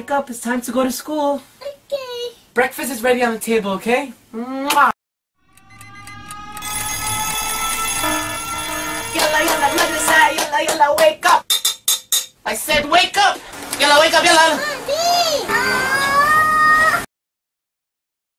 wake up. It's time to go to school. Okay. Breakfast is ready on the table, okay? Mwah. Yalla, yalla, madrasa, yalla, yalla, wake up. I said wake up. Yalla, wake up, yalla. Daddy.